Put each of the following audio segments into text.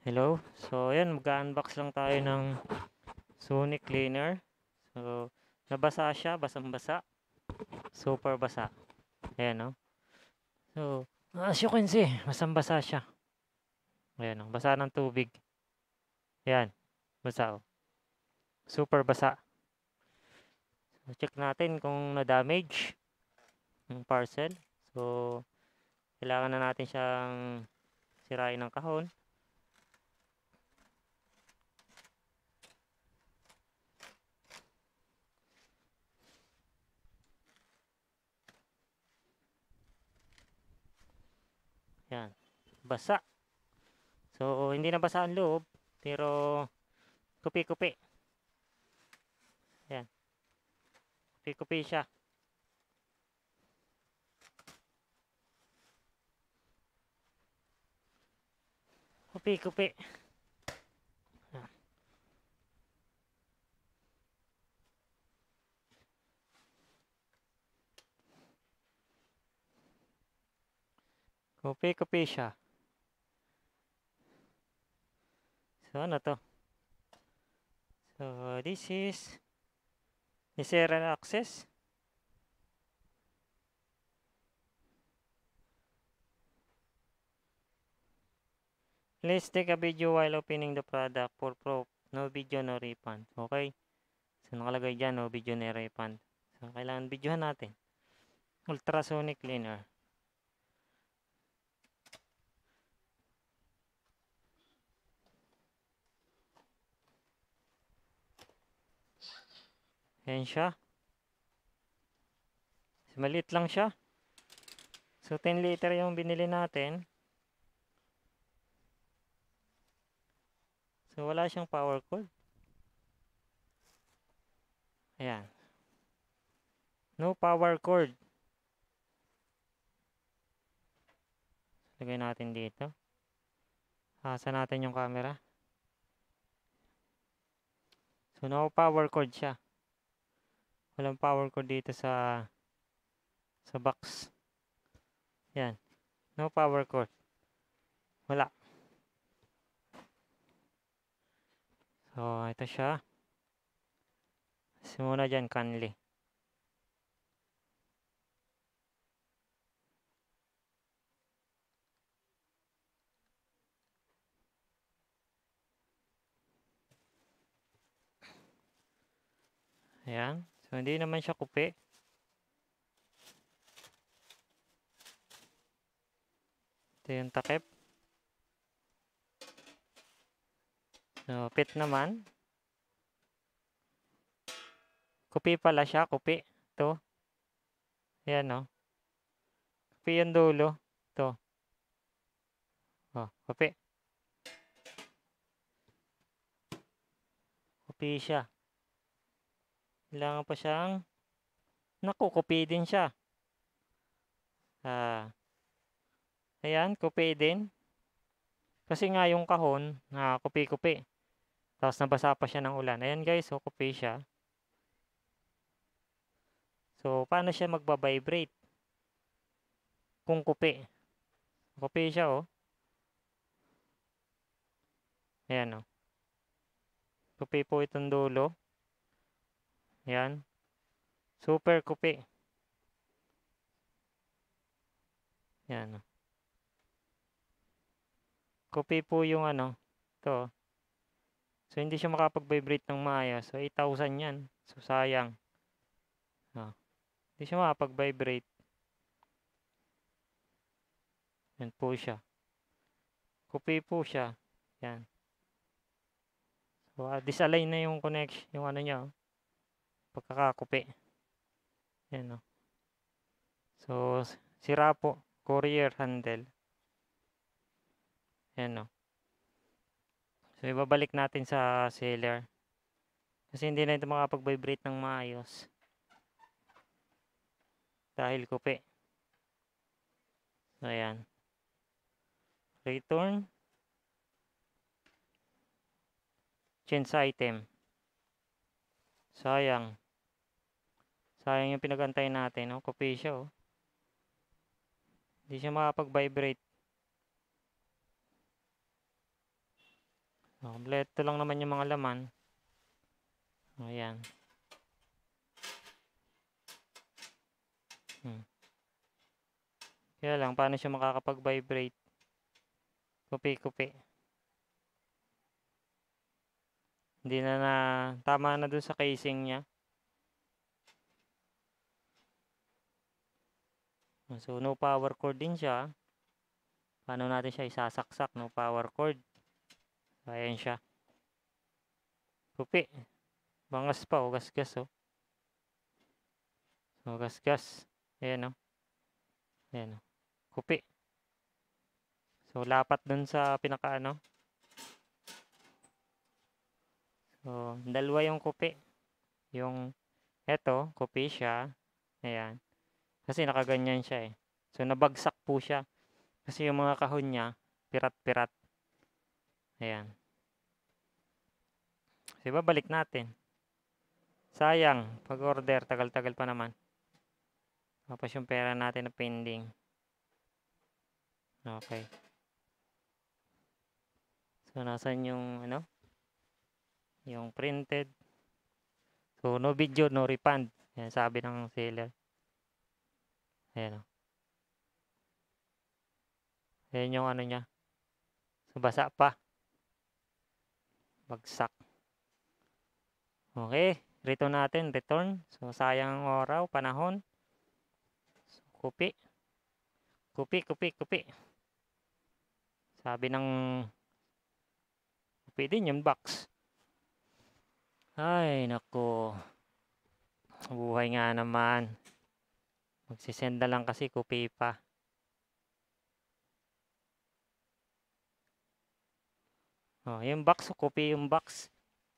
Hello. So, ayan, mag-unbox lang tayo ng Sony Cleaner. So, nabasa siya, basang-basa. Super basa. Ayan, no? So, as you can see, basang-basa siya. Ayan, no? Basa ng tubig. Ayan, basa, oh. Super basa. So, check natin kung na-damage yung parcel. So, kailangan na natin siyang sirain ng kahon. Ayan, basa. So, hindi na basa ang loob, pero kupi-kupi. Ayan, kupi-kupi siya. Kupi-kupi. Kupi-kupi siya. So, ano to? So, this is Nisera Access. Please take a video while opening the product for proof. No video, no refund. Okay? So, nakalagay dyan, no video, no refund. So, kailangan videohan natin. Ultrasonic cleaner. Ayan siya. So, maliit lang siya. So, 10 liter yung binili natin. So, wala siyang power cord. Ayan. No power cord. Lagay natin dito. Asa natin yung camera. So, no power cord siya. Walang power cord dito sa box. Yan. No power cord. Wala. So, ito siya. Simula dyan, kanli. Ayan. So, hindi naman siya kupi. Ito yung takip. So, pit naman. Kupi pala siya, kupi. Ito. Ayan, no. Kupi yung dulo. Ito. Oh, kupi. Kupi siya. Kailangan pa siyang nakukupi din siya. Ayan, kupi din. Kasi nga yung kahon, kupi-kupi. Tapos nabasa pa siya ng ulan. Ayan guys, so kupi siya. So, paano siya magbabibrate? Kung kupi. Kupi siya, oh. Ayan, oh. Kupi po itong dulo. Ayan. Super kupi. Ayan, oh. Kupi po yung ano. Ito. So, hindi siya makapag-vibrate ng maayos. So, 8,000 yan. So, sayang. Oh. Hindi siya makapag-vibrate. Yan po siya. Kupi po siya. Yan. So, disalign na yung connection. Yung ano niya, oh. Pagkakakupi. Yan, oh. So, sira po. Courier handle. Yan, oh. So, ibabalik natin sa seller. Kasi hindi na ito makapag-vibrate ng maayos. Dahil kupi. So, ayan. Return. Change item. Sayang. Sayang yung pinagantay natin. Oh. Kupi siya. Oh. Hindi siya makapag-vibrate. Kompleto lang naman yung mga laman. Ayan. Kaya lang, paano siya makakapag-vibrate? Kupi-kupi. Hindi na tama na dun sa casing niya. So, no power cord din siya. Paano natin siya isasaksak? No power cord. Ayan siya. Kupi. Bangas pa, oh. Gasgas, oh. So, gasgas. Ayan, oh. Ayan, oh. Kupi. So, lapat dun sa pinaka-ano. So, dalawa yung kupi. Yung, eto, kupi siya. Ayan. Kasi nakaganyan siya, eh. So, nabagsak po siya. Kasi yung mga kahon niya, pirat-pirat. Ayan. So, ibabalik natin. Sayang, pag-order, tagal-tagal pa naman. Tapos yung pera natin na pending. Okay. So, nasan yung, ano? Yung printed. So, no video, no refund. Yan, sabi ng seller. Ayan, o. Ayan yung ano niya. So, basa pa. Bagsak. Okay. Return natin. Return. So, sayang ang oraw, panahon. So, kupi. Kupi, kupi, kupi. Sabi ng kupi din yung box. Ay, nako. Buhay nga naman. Magsisend na lang kasi kupi pa. Oh, yung box, kupi yung box.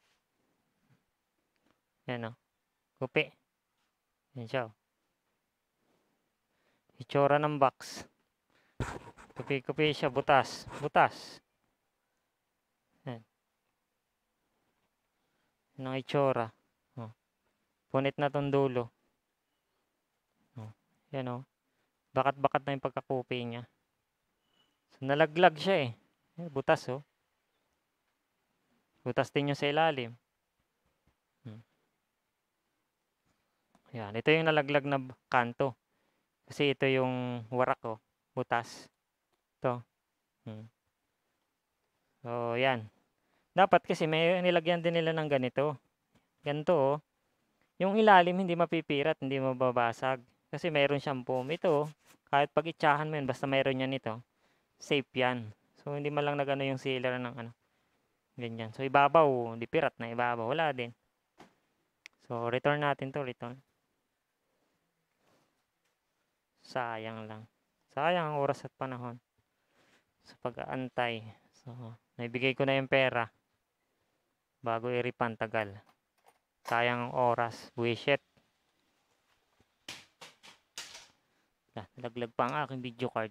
Yan, o. Kupi. Yan siya, o. Itsura ng box. Kupi-kupi siya, butas. Butas. Yan. Yan ang itsura. Oh. Punit na tong dulo. Oh. Yan, o. Bakat-bakat na yung pagkakupi niya. So, nalaglag siya, eh. Butas, oh. Butas din yung sa ilalim. Yan. Ito yung nalaglag na kanto. Kasi ito yung warak, oh. Butas. Ito. So, yan. Dapat kasi may nilagyan din nila ng ganito. Ganito, oh. Yung ilalim hindi mapipirat, hindi mababasag. Kasi mayroon siyang foam. Ito, kahit pag itsahan mo yun, basta mayroon yan ito, safe yan. So, hindi man lang nagano yung sealer ng ano. Ganyan. So, ibabaw, hindi pirat na ibabaw. Wala din. So, return natin to, return. Sayang lang. Sayang ang oras at panahon sa pag-aantay. So, naibigay ko na yung pera bago i-refund, tagal. Sayang ang oras. Buwisit. Nalaglag pa ang aking video card.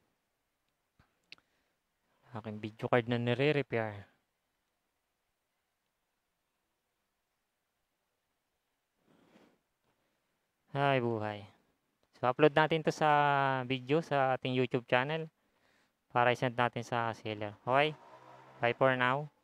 Aking video card na nire-repair. Ay, buhay. So, upload natin to sa video sa ating YouTube channel para i-send natin sa seller. Okay? Bye for now.